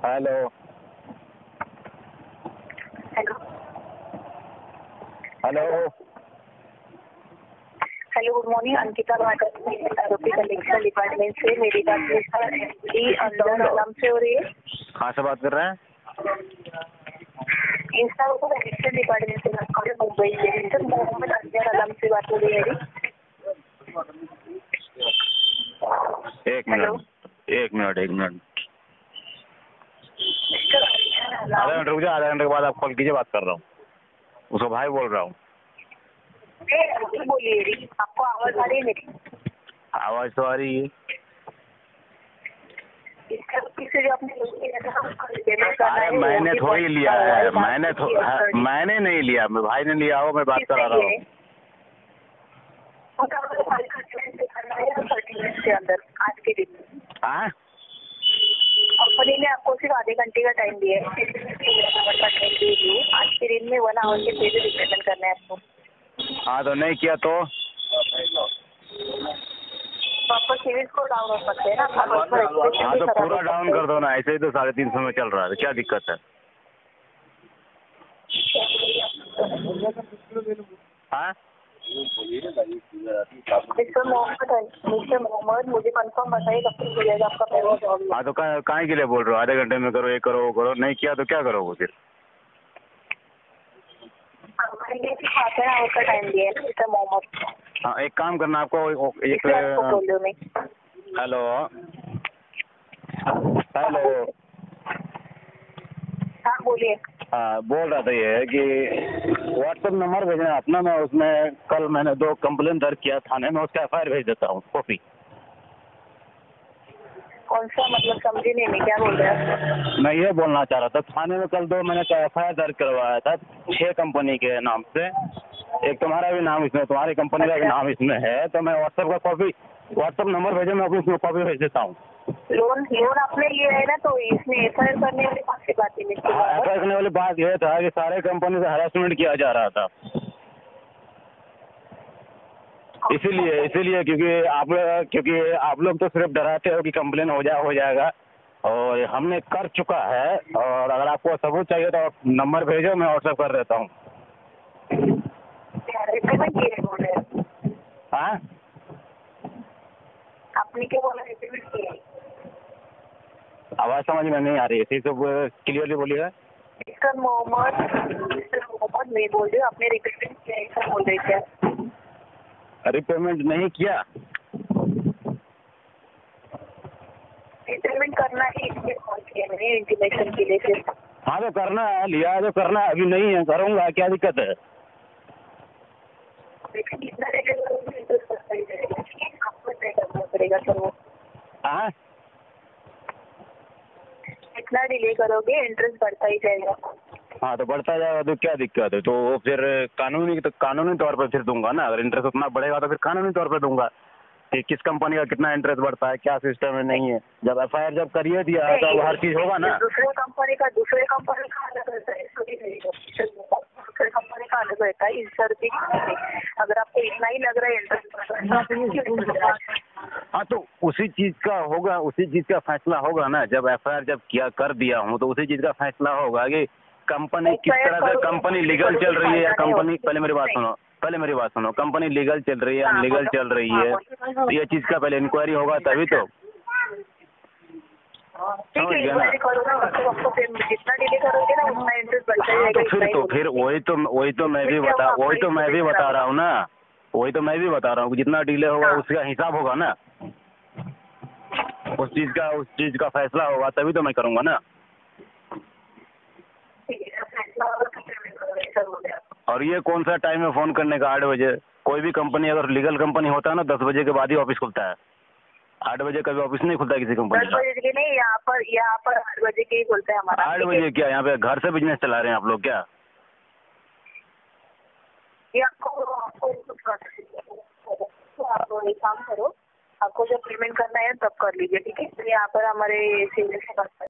Hello hello hello hello, good morning. Ankita आरोपी collection department से मेरी बात अंदर आलम से हो रही है। कहाँ से बात कर रहे हैं? कलेक्शन डिपार्टमेंट से बात कर रहे हैं, मुंबई से। मिस्टर मोहम्मद अंदर आलम से बात हो रही है मेरी। एक मिनट आधा घंटे रुक जाओ। आधा घंटे के बाद आप कॉल कीजिए, बात कर रहा हूँ। उसको भाई बोल रहा हूँ। बोलिए, आपको आवाज आ रही है मेरी? आवाज तो आ रही है। अरे मैंने थोड़ी लिया है, मैंने नहीं लिया, मैं भाई ने लिया हो, मैं बात करा रहा हूँ। अंदर आज के दिन कंपनी ने आपको सिर्फ आधे घंटे का टाइम दिया है आज के दिन में 1 आवर के पहले रिप्रेजेंट करना है आपको। हाँ तो नहीं किया तो आपको सिविल को डाउन हो सकते हैं ना। हाँ तो पूरा डाउन कर दो ना, ऐसे ही तो 350 में चल रहा है, क्या दिक्कत है? हाँ मिस्टर मोहम्मद मुझे कंफर्म बताइए कब तक हो जाएगा आपका पैसा? हाँ तो काहे के लिए बोल रहे हो? आधे घंटे में करो, ये करो वो करो। नहीं किया तो क्या करोगे फिर? आधा आवर का टाइम दिया है मिस्टर मोहम्मद। हाँ एक काम करना, आपको एक बोल रही हूँ मैं। हेलो हेलो हाँ बोलिए। हाँ बोल रहा था ये कि व्हाट्सएप नंबर भेजना अपना, मैं उसमें कल मैंने 2 कंप्लेंट दर्ज किया थाने में, उसका FIR भेज देता हूँ कॉपी। कौन सा मतलब समझी नहीं, क्या बोल रहे हैं? मैं ये बोलना चाह रहा था, थाने में कल 2 मैंने FIR दर्ज करवाया था 6 कंपनी के नाम से। एक तुम्हारा भी नाम इसमें, तुम्हारी कंपनी का भी नाम इसमें है। तो मैं व्हाट्सएप नंबर भेजे, मैं अपनी उसमें कॉपी भेज देता हूँ। लोन आपने लिया है ना, तो इसमें FIR करने वाली कौन सी बात है? FIR करने वाली बात यह था कि सारे कंपनी से हरासमेंट किया जा रहा था, इसीलिए क्योंकि आप लोग तो सिर्फ डराते हो कि कंप्लेन हो जाएगा, और हमने कर चुका है। और अगर आपको सबूत चाहिए तो नंबर भेजो, मैं व्हाट्सएप कर देता हूँ। हाँ आपने क्या बोला? रिपेमेंट किया? आवाज समझ में नहीं आ रही है, फिर तो क्लियरली बोलिए। मिस्टर मोहम्मद मैं बोल रही हूँ, आपने रिपेमेंट किया ऐसा बोल रहे क्या? रिपेमेंट नहीं किया। रिपेमेंट करना ही इसलिए कॉल किया मैंने, इंटीमेशन के लिए सिर्फ। हाँ तो करना है, लिया है तो करना है, अभी नहीं है करूँगा, क्या दिक्कत है? कितना आपको तय करना पड़ेगा सर वो। हाँ कितना डिले करोगे इंटरेस्ट बढ़ता ही जाएगा। हाँ तो बढ़ता जाएगा तो क्या दिक्कत है? तो फिर कानूनी तौर पर फिर दूंगा ना। अगर इंटरेस्ट उतना बढ़ेगा तो फिर कानूनी तौर पर दूंगा कि किस कंपनी का कितना इंटरेस्ट बढ़ता है, क्या सिस्टम है, नहीं है। जब FIR जब करिए दिया है तो अब हर चीज होगा ना। दूसरे कंपनी का अलग रहता है, दूसरे कंपनी का अलग रहता है। अगर आपको इतना ही लग रहा है इंटरेस्ट, हाँ तो उसी चीज का फैसला होगा ना। जब FIR जब कर दिया हूँ तो उसी चीज का फैसला होगा कि कंपनी किस तरह से कंपनी लीगल चल रही है, या कंपनी पहले मेरी बात सुनो, कंपनी लीगल चल रही है, अनलीगल चल रही है। तो ये चीज का पहले इंक्वायरी होगा तभी तो। ठीक है, जितना डिले करोगे ना उतना इंटरेस्ट बढ़ता जाएगा। तो फिर वही तो मैं भी बता रहा हूँ ना। वही तो मैं भी बता रहा हूँ, जितना डिले होगा उसका हिसाब होगा ना। उस चीज का फैसला होगा तभी तो मैं करूँगा ना। और ये कौन सा टाइम है फोन करने का? 8 बजे। कोई भी कंपनी अगर लीगल कंपनी होता है ना, 10 बजे के बाद ही ऑफिस खुलता है। 8 बजे कभी ऑफिस नहीं खुलता किसी कंपनी का। 10 बजे के नहीं, यहाँ पर 8 बजे के ही खुलता है हमारा। 8 बजे क्या? यहाँ पे घर से बिजनेस चला रहे हैं आप लोग क्या? आप एक काम करो, आपको जब पेमेंट करना है तब कर लीजिए, ठीक है? यहाँ पर हमारे सीनियर से बात